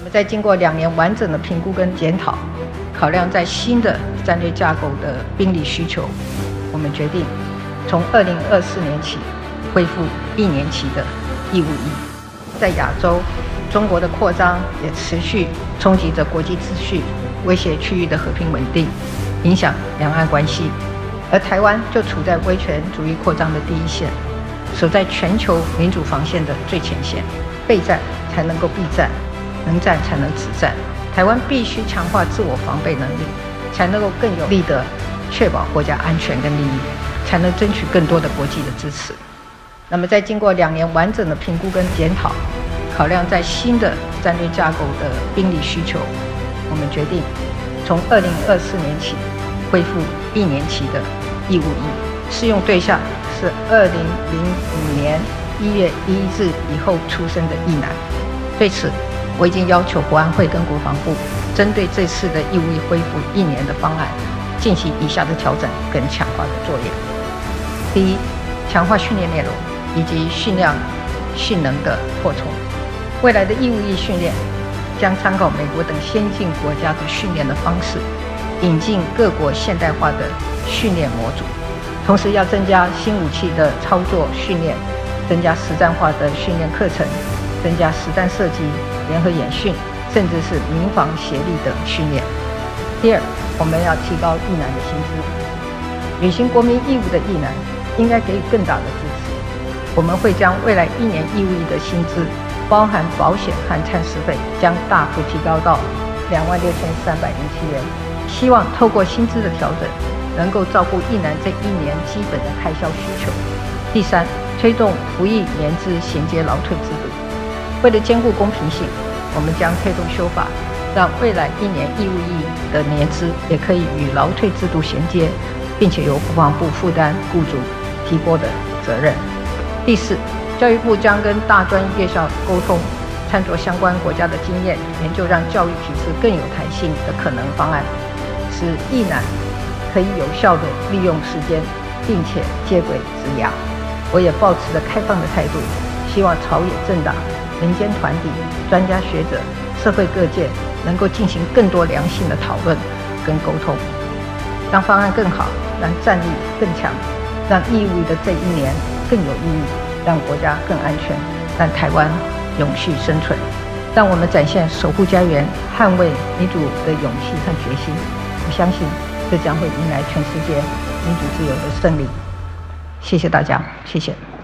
们在经过2年完整的评估跟检讨，考量在新的战略架构的兵力需求，我们决定从2024年起恢复1年期的义务役。在亚洲，中国的扩张也持续冲击着国际秩序，威胁区域的和平稳定，影响两岸关系。而台湾就处在威权主义扩张的第一线，守在全球民主防线的最前线。备战才能够避战，能战才能止战。台湾必须强化自我防备能力，才能够更有力地确保国家安全跟利益，才能争取更多的国际的支持。那么在经过2年完整的评估跟检讨，考量在新的战略架构的兵力需求，我们决定从2024年起恢复1年期的义务役，适用对象是2005年1月1日以后出生的役男。对此，我已经要求国安会跟国防部针对这次的义务役恢复1年的方案，进行以下的调整跟强化的作业。第一，强化训练内容以及训练性能的扩充。未来的义务役训练将参考美国等先进国家的训练的方式，引进各国现代化的训练模组，同时要增加新武器的操作训练，增加实战化的训练课程，增加实弹射击、联合演训，甚至是民防协力的训练。第二，我们要提高役男的薪资，履行国民义务的役男应该给予更大的支持。我们会将未来1年义务役的薪资，包含保险和餐食费，将大幅提高到26,307元。希望透过薪资的调整，能够照顾役男这1年基本的开销需求。第三，推动服役年资衔接劳退制度。为了兼顾公平性，我们将推动修法，让未来1年义务役的年资也可以与劳退制度衔接，并且由国防部负担雇主提拨的责任。第四，教育部将跟大专院校沟通，参照相关国家的经验，研究让教育体制更有弹性的可能方案，使役男可以有效地利用时间，并且接轨职涯。我也抱持着开放的态度，希望朝野政党、民间团体、专家学者、社会各界能够进行更多良性的讨论跟沟通，让方案更好，让战力更强，让义务役的这1年更有意义，让国家更安全，让台湾永续生存，让我们展现守护家园、捍卫民主的勇气和决心。我相信这将会迎来全世界民主自由的胜利。谢谢大家，谢谢。